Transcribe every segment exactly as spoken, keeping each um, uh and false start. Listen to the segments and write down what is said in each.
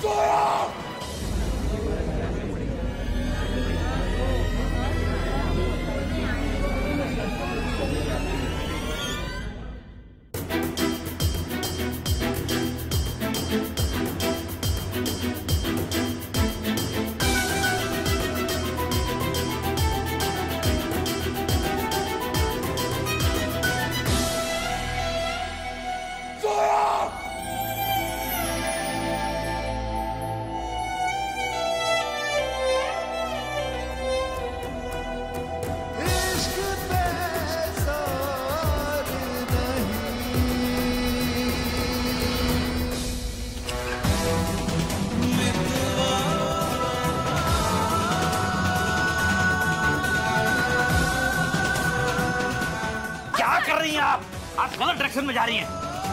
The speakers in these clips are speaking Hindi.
आप गलत डायरेक्शन में जा रही हैं।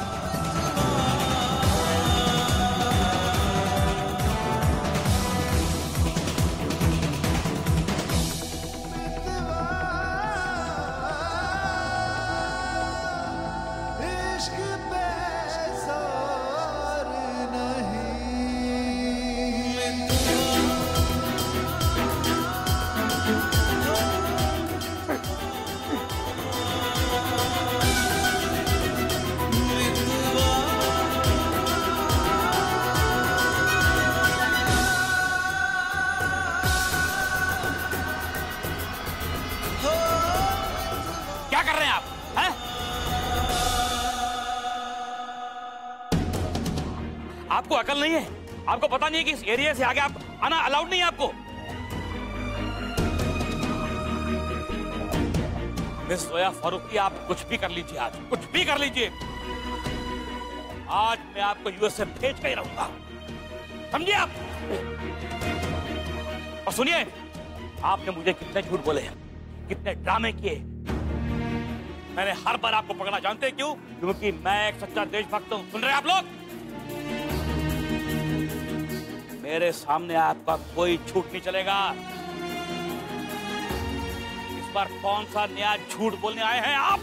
क्या कर रहे हैं आप? हैं? आपको अकल नहीं है? आपको पता नहीं है कि इस एरिया से आगे आप आना अलाउड नहीं है आपको? मिस जोया फारूकी, आप कुछ भी कर लीजिए, आज कुछ भी कर लीजिए, आज मैं आपको यूएस से भेज के ही रहूंगा, समझिए आप? और सुनिए, आपने मुझे कितने झूठ बोले, कितने ड्रामे किए, मैंने हर बार आपको पकड़ा, जानते हैं क्यों? क्योंकि मैं एक सच्चा देशभक्त हूं। सुन रहे हैं आप लोग? मेरे सामने आपका कोई झूठ नहीं चलेगा। इस बार कौन सा नया झूठ बोलने आए हैं आप?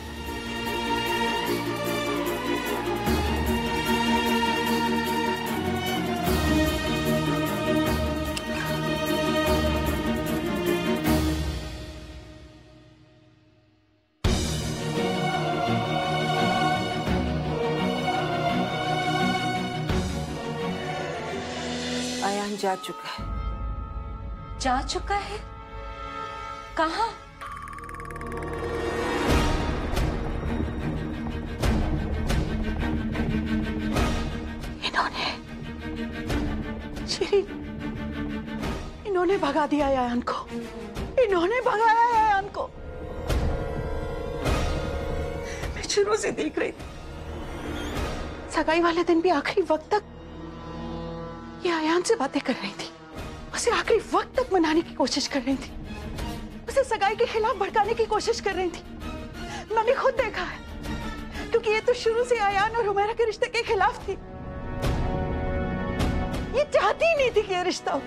आयान जा चुका है। जा चुका है? कहाँ? इन्होंने श्री इन्होंने भगा दिया आयान को। इन्होंने भगाया आयान को। मैं शुरू से देख रही थी, सगाई वाले दिन भी आखिरी वक्त तक ये आयान से बातें कर रही थी, उसे आखिरी वक्त तक मनाने की कोशिश कर रही थी, उसे सगाई के खिलाफ भड़काने की कोशिश कर रही थी। मैंने खुद देखा है, क्योंकि ये तो शुरू से आयान और हुमैरा के रिश्ते के खिलाफ थी। ये चाहती ही नहीं थी कि ये रिश्ता हो।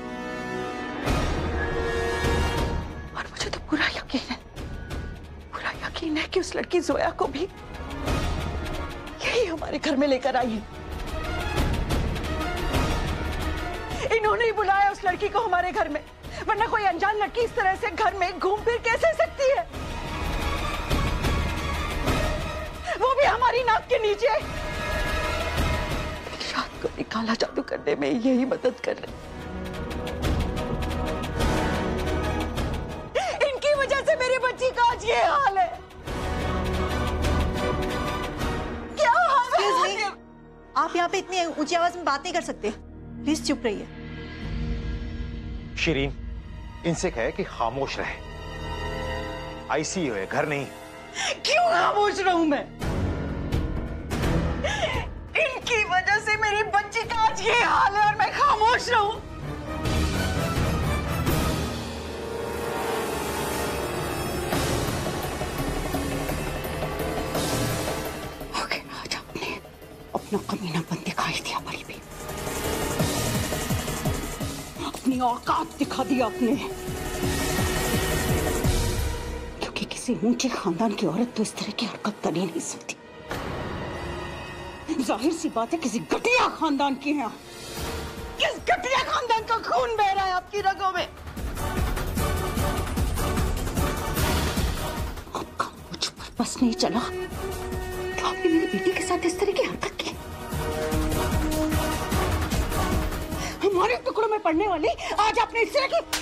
और मुझे तो पूरा यकीन है, पूरा यकीन है कि उस लड़की जोया को भी यही हमारे घर में लेकर आई है। इन्होंने ही बुलाया उस लड़की को हमारे घर में, वरना कोई अनजान लड़की इस तरह से घर में घूम फिर कैसे सकती है? वो भी हमारी नाक के नीचे। रात को भी काला जादू करने में यही मदद कर रहे। इनकी वजह से मेरी बच्ची का आज ये हाल है। क्या हाल है? आप यहाँ पे इतनी ऊंची आवाज में बात नहीं कर सकते, प्लीज चुप रहिए। शिरीन, इनसे कहे कि खामोश रहे। आईसीयू है, घर नहीं। क्यों खामोश रहूं मैं? इनकी वजह से मेरी बच्ची का आज ये हाल है और मैं खामोश रहूं? ओके, आज आपने अपना कमीनापन दिखाई दिया बड़ी भी, अपनी औकात दिखा दी आपने। क्योंकि किसी ऊंचे खानदान की औरत तो इस तरह की हरकत कर ही नहीं सकती। जाहिर सी बात है किसी घटिया खानदान की है। किस घटिया का खून बह रहा है आपकी रगों में। आपका मुझ पर बस नहीं चला तो आपने मेरी बेटी के साथ इस तरह की हरकत की। हमारे टुकड़ों में पड़ने वाली आज आपने इस तरह की।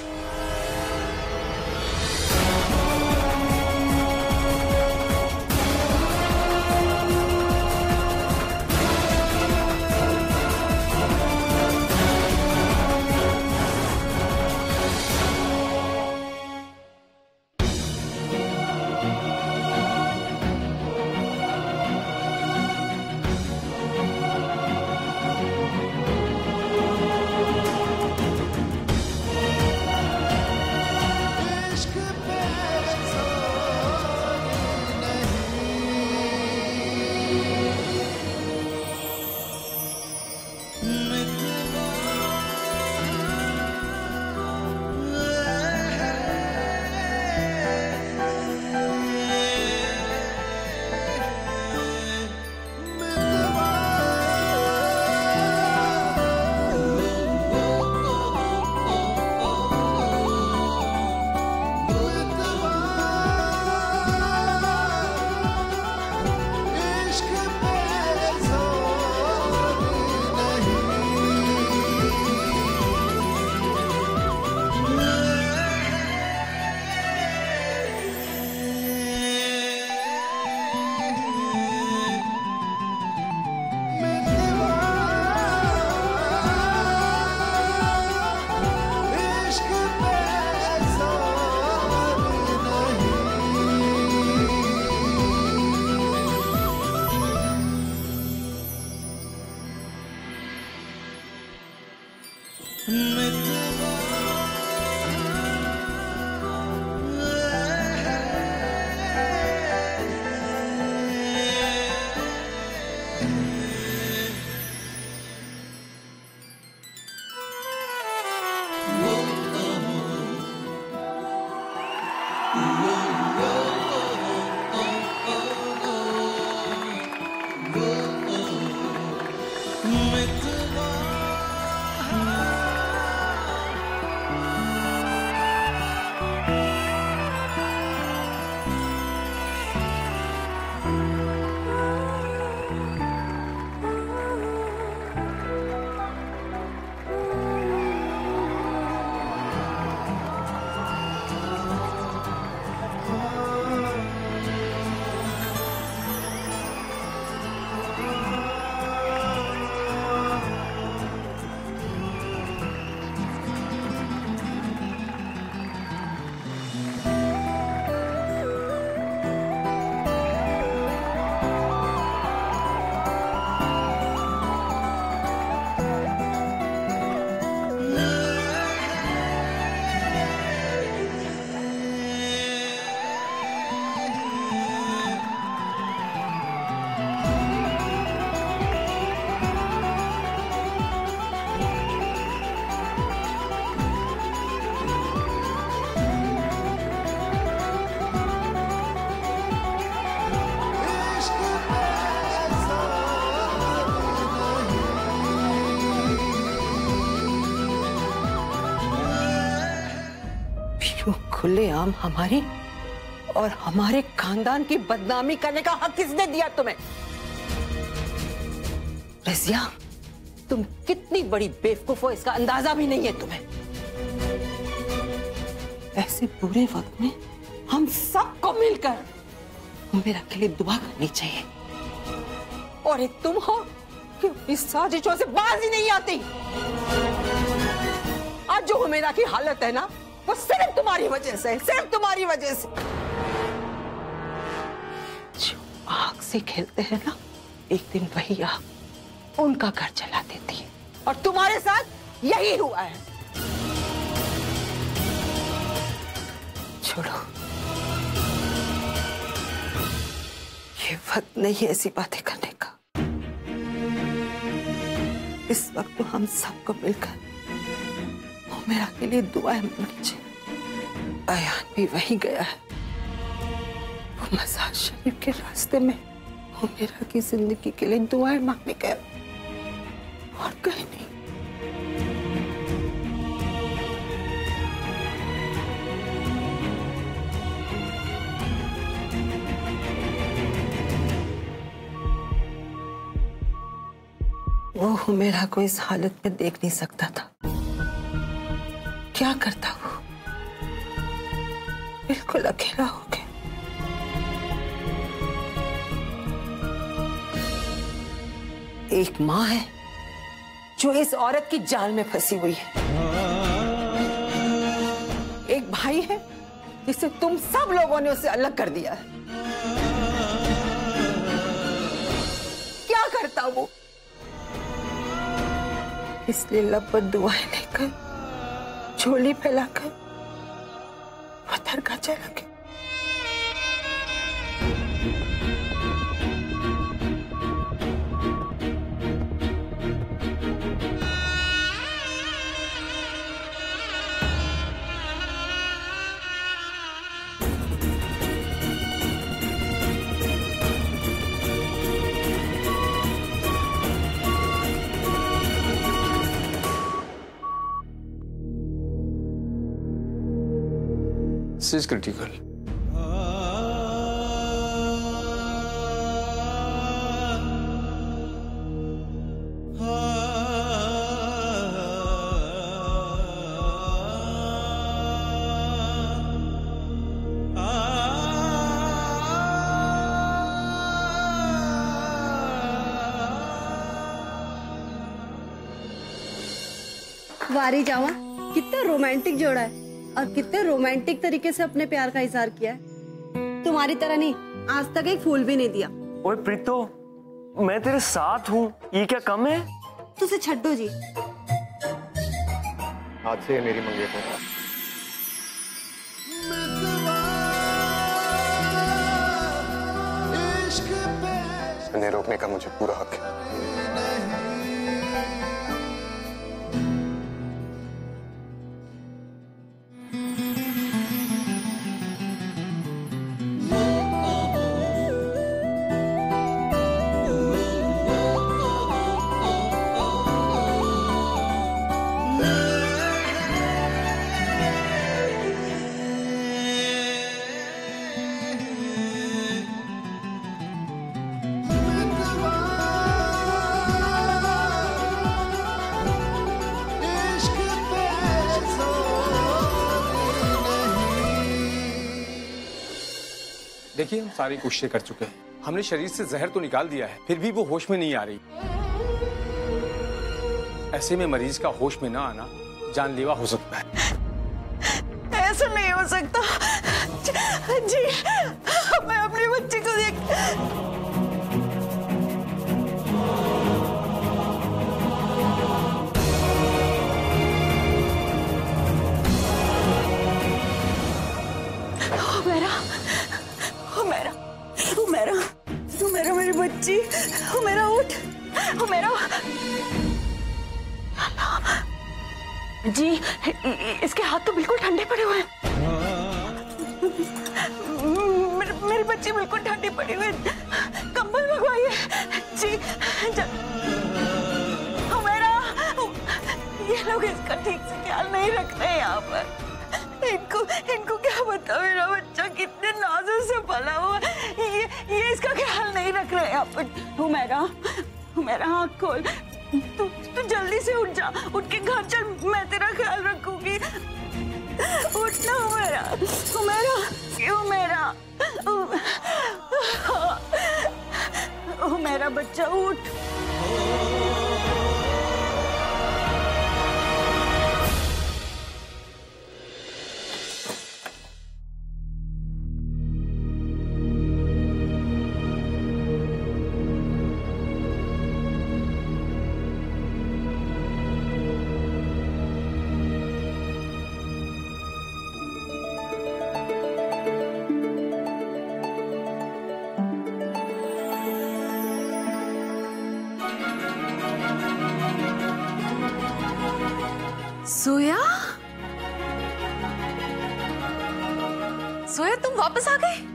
खुलेआम हमारी और हमारे खानदान की बदनामी करने का हक किसने दिया तुम्हें? रज़िया, तुम कितनी बड़ी बेवकूफ हो इसका अंदाजा भी नहीं है तुम्हें। ऐसे बुरे वक्त में हम सबको मिलकर मेरा के लिए दुआ करनी चाहिए। और एक तुम हो कि इस साजिशों से बाज ही नहीं आती। आज जो हुमैरा की हालत है ना, वो सिर्फ तुम्हारी वजह से, सिर्फ तुम्हारी वजह से। जो आग से खेलते हैं ना, एक दिन वही आग उनका घर जला देती है। और तुम्हारे साथ यही हुआ है। छोड़ो, ये वक्त नहीं है ऐसी बातें करने का। इस वक्त तो हम सबको मिलकर मेरा के लिए दुआएं मांगनी चाहिए। अयान भी वहीं गया है, वो मज़ार शरीफ के रास्ते में वो मेरा की जिंदगी के लिए दुआएं मांगने गया, और कहीं नहीं। वो हुमैरा को इस हालत में देख नहीं सकता था। क्या करता वो? बिल्कुल अकेला हो गया। एक माँ है जो इस औरत की जाल में फंसी हुई है। एक भाई है जिसे तुम सब लोगों ने उसे अलग कर दिया है। क्या करता वो? इसलिए लब्बत दुआएं लेकर, झोली फैलाकर वो दरगाह चला गया। This is critical. वारी जावा, कितना रोमांटिक जोड़ा है और कितने रोमांटिक तरीके से अपने प्यार का इजहार किया है। तुम्हारी तरह नहीं, आज तक एक फूल भी नहीं दिया। ओए प्रीतो, मैं तेरे साथ हूँ, ये क्या कम है? तुझे छड्डो जी। आज से मेरी मंगेतर। इन्हें रोकने का मुझे पूरा हक है। देखिए, हम सारी कोशिशें कर चुके हैं। हमने शरीर से जहर तो निकाल दिया है, फिर भी वो होश में नहीं आ रही। ऐसे में मरीज का होश में ना आना जानलेवा हो सकता है। ऐसा नहीं हो सकता जी, मैं अपने बच्चे को देख। हुमैरा, हुमैरा, हुमैरा मेरी बच्ची, हुमैरा उठ, हुमैरा। जी, इसके हाथ तो बिल्कुल ठंडे पड़े हुए हैं। मेरे, मेरी बच्ची बिल्कुल ठंडी पड़ी हुई है। कंबल मंगवाइए जी। हुमैरा, ये लोग इसका ठीक से ख्याल नहीं रख रहे यहाँ पर। इनको इनको क्या पता मेरा बच्चा कितने नाजुक से पला हुआ है। ये ये इसका ख्याल नहीं रख रहे यहाँ पर। हुमैरा, हुमैरा आँख खोल। तू तू जल्दी से उठ जा, उठ के घर चल, मैं तेरा ख्याल रखूंगी। उठ ना हुमैरा, हुमैरा, हुमैरा, हुमैरा बच्चा उठ। सोया, सोया तुम वापस आ गए?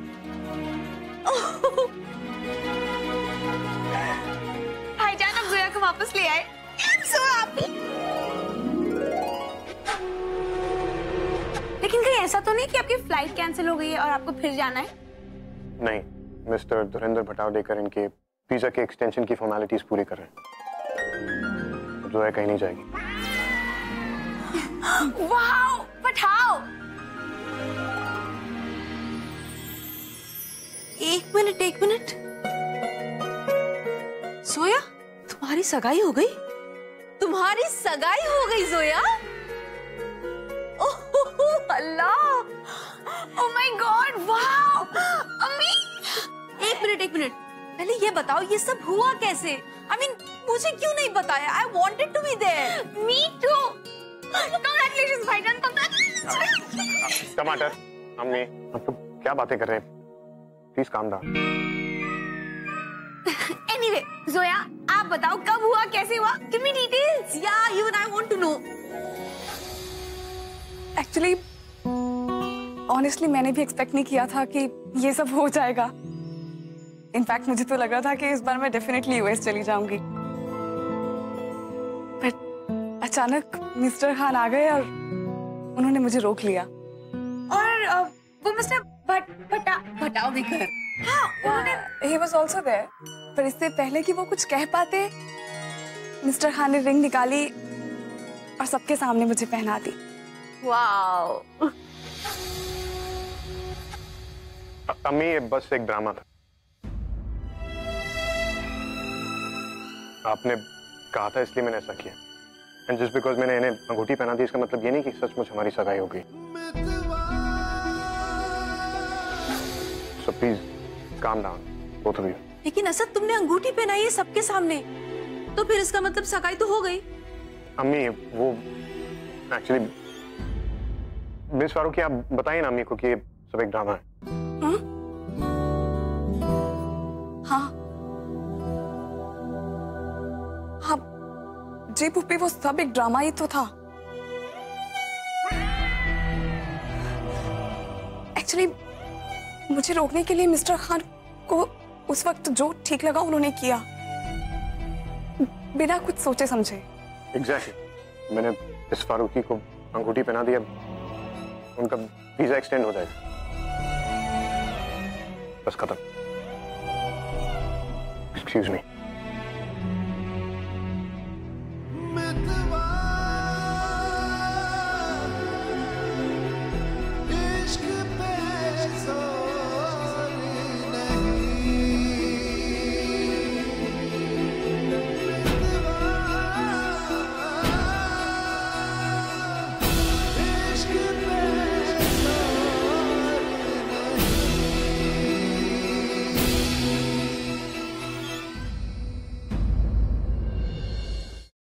भाईजान अब जोया को वापस ले आए। लेकिन कहीं ऐसा तो नहीं कि आपकी फ्लाइट कैंसिल हो गई है और आपको फिर जाना है? नहीं, मिस्टर धुरेंद्र भटावडेकर इनके वीजा के एक्सटेंशन की फॉर्मेलिटीज पूरी कर रहे हैं। जोया कहीं नहीं जाएगी। Wow, but how? एक मिनट एक मिनट, जोया तुम्हारी सगाई हो गई? तुम्हारी सगाई हो गई जोया? ओह अल्लाह, Oh my God, wow! अम्मी! एक मिनट एक मिनट, पहले ये बताओ ये सब हुआ कैसे? आई I मीन mean, मुझे क्यों नहीं बताया? I wanted to be there. Me too! Congratulations भाईजान, congratulations! टमाटर, अम्मी, आप तो क्या बातें कर रहे हैं? Please calm down. Anyway, Zoya, आप बताओ कब हुआ, कैसे हुआ? Give me details. Yeah, even I want to know. Actually honestly मैंने भी एक्सपेक्ट नहीं किया था कि ये सब हो जाएगा। इनफैक्ट मुझे तो लग रहा था कि इस बार मैं डेफिनेटली यूएस चली जाऊंगी, बट अचानक मिस्टर खान आ गए और उन्होंने मुझे रोक लिया। और uh, वो मिस्टर भट भटा भटाओ देखकर, हाँ, उन्होंने ही वाज आल्सो देयर, पर इससे पहले कि वो कुछ कह पाते, मिस्टर खान ने रिंग निकाली और सबके सामने मुझे पहना दी। वाओ। अम्मी, ये बस एक ड्रामा था। आपने कहा था इसलिए मैंने ऐसा किया। एंड जस्ट बिकॉज मैंने इन्हें अंगूठी पहना दी, इसका मतलब ये नहीं कि सचमुच हमारी सगाई हो गई। So please calm down, both of you. लेकिन असद, तुमने अंगूठी पहनाई है सबके सामने, तो फिर इसका मतलब सगाई तो हो गई। अम्मी, वो एक्चुअली मिस फारूकी, आप बताइए ना अम्मी को कि ये सब एक ड्रामा है। हाँ हाँ हाँ जी पुप्पी, वो सब एक ड्रामा ही तो था। एक्चुअली मुझे रोकने के लिए मिस्टर खान को उस वक्त जो ठीक लगा उन्होंने किया, बिना कुछ सोचे समझे। एग्जैक्टली, मैंने मिस फारूकी को अंगूठी पहना दिया, उनका वीजा एक्सटेंड हो जाएगा, बस खत्म। एक्सक्यूज मी।